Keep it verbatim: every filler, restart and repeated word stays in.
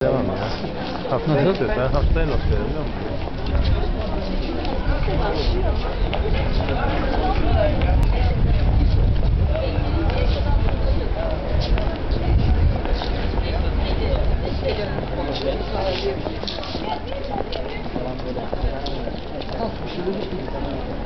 Devam ya. Hafta nasıl? Ben haftaya nasıl biliyor musun? Tamam,